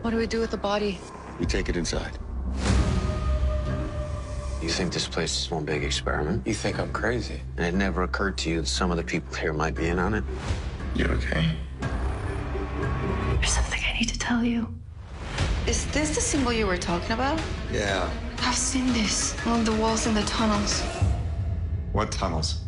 What do we do with the body? We take it inside. You think this place is one big experiment? You think I'm crazy? And it never occurred to you that some of the people here might be in on it? You okay? There's something I need to tell you. Is this the symbol you were talking about? Yeah. I've seen this along the walls in the tunnels. What tunnels?